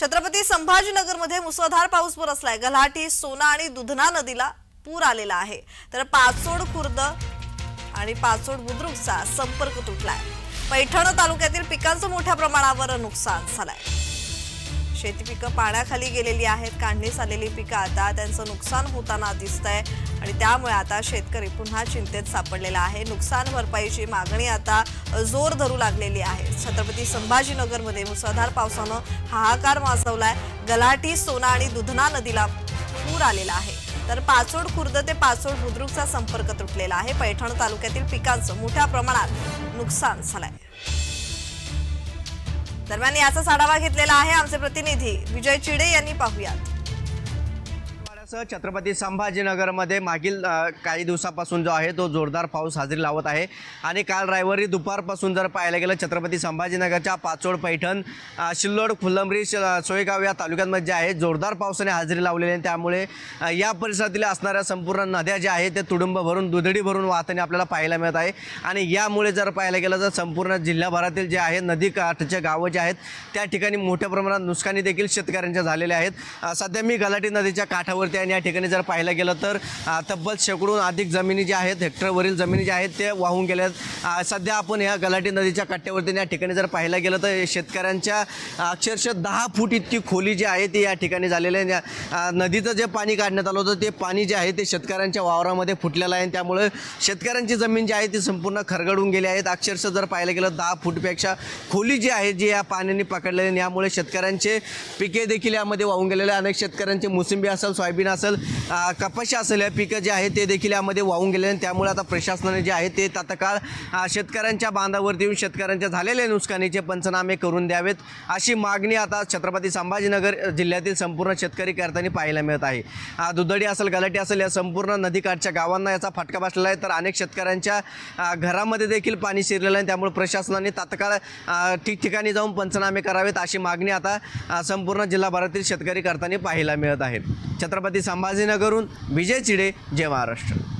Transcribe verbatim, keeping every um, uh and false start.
छत्रपती संभाजीनगरमध्ये मुसळधार पाऊस बरसलाय। गल्हाटी, सोना आणि दुधना नदीला पूर आलेला आहे। तर पाचोड खुर्द आणि पाचोड बुद्रुकचा संपर्क तुटलाय। पैठण तालुक्यातील पिकांचं मोठ्या प्रमाणावर नुकसान झालंय। शेती पिकं पाण्याखाली गेलेली आहेत। काढणीस आलेली पिकं आता त्यांचं नुकसान होताना दिसतंय आणि त्यामुळे आता शेतकरी पुन्हा चिंतेत सापडलेला आहे। नुकसान भरपाईची मागणी आता जोर धरू लागलेली आहे। छत्रपती संभाजीनगरमध्ये मुसळधार पावसानं हाहाकार माजवलाय। गल्हाटी, सोना आणि दुधना नदीला पूर आलेला आहे। तर पाचोड खुर्द ते पाचोड बुद्रुकचा संपर्क तुटलेला आहे। पैठण तालुक्यातील पिकांचं मोठ्या प्रमाणात नुकसान झालंय। दरम्यान याचा आढावा घेतलेला आहे आमचे प्रतिनिधी विजय चिडे यांनी। पाहूयात। छत्रपती संभाजीनगरमध्ये मागील काही दिवसापासून जो आहे तो जोरदार पाऊस हजेरी लावत आहे आणि काल रविवारी दुपारपासून जर पाहायला गेलं छत्रपती संभाजीनगरच्या पाचोड, पैठण, सिल्लोड, फुलंब्री, सोयगाव या तालुक्यांमध्ये जे आहे जोरदार पावसाने हजेरी लावलेली आहे। त्यामुळे या परिसरातील असणाऱ्या संपूर्ण नद्या ज्या आहेत ते तुडुंब भरून दुधडी भरून वाहताना आपल्याला पाहायला मिळत आहे आणि यामुळे जर पाहायला गेलं तर संपूर्ण जिल्हाभरातील जे आहेत नदी काठच्या गावं जे आहेत त्या ठिकाणी मोठ्या प्रमाणात नुकसानी देखील शेतकऱ्यांच्या झालेल्या आहेत। सध्या मी गल्हाटी नदीच्या काठावरती या ठिकाणी जर पाहायला गेलं तर तब्बल शेकडून अधिक जमिनी ज्या आहेत हेक्टरवरील जमिनी ज्या आहेत ते वाहून गेल्यात। सध्या आपण या गल्हाटी नदीच्या काठावरती या ठिकाणी जर पाहायला गेलं तर शेतकऱ्यांच्या अक्षरशः दहा फूट इतकी खोली जी आहे ती या ठिकाणी झालेली आहे। नदीचं जे पाणी काढण्यात आलं होतं ते पाणी जे आहे ते शेतकऱ्यांच्या वावरामध्ये फुटलेलं आहे। त्यामुळे शेतकऱ्यांची जमीन जी आहे ती संपूर्ण खरगडून गेली आहेत। अक्षरशः जर पाहायला गेलं दहा फूटपेक्षा खोली जी आहे जी या पाण्याने पकडलेली, यामुळे शेतकऱ्यांचे पिके देखील यामध्ये वाहून गेलेले। अनेक शेतकऱ्यांचे मोसंबी असेल, सोयाबीन असेल, कपाशी असेल या पिकं जे आहे ते देखील यामध्ये वाहून गेले। त्यामुळे आता प्रशासनाने जे आहे ते तात्काळ शेतकऱ्यांच्या बांधावरती येऊन शेतकऱ्यांच्या झालेल्या नुकसानीचे पंचनामे करून द्यावेत अशी मागणी आता छत्रपती संभाजीनगर जिल्ह्यातील संपूर्ण शेतकरी करताना पाहायला मिळत आहे। दुधडी असेल, गल्हाटी असेल या संपूर्ण नदीकाठच्या गावांना याचा फटका बसलेला आहे। तर अनेक शेतकऱ्यांच्या घरामध्ये देखील पाणी शिरलेलं आहे। त्यामुळे प्रशासनाने तात्काळ ठिकठिकाणी जाऊन पंचनामे करावेत अशी मागणी आता संपूर्ण जिल्हाभरातील शेतकरी करताना पाहायला मिळत आहे। छत्रपती संभाजीनगरहून विजय चिडे, जय महाराष्ट्र।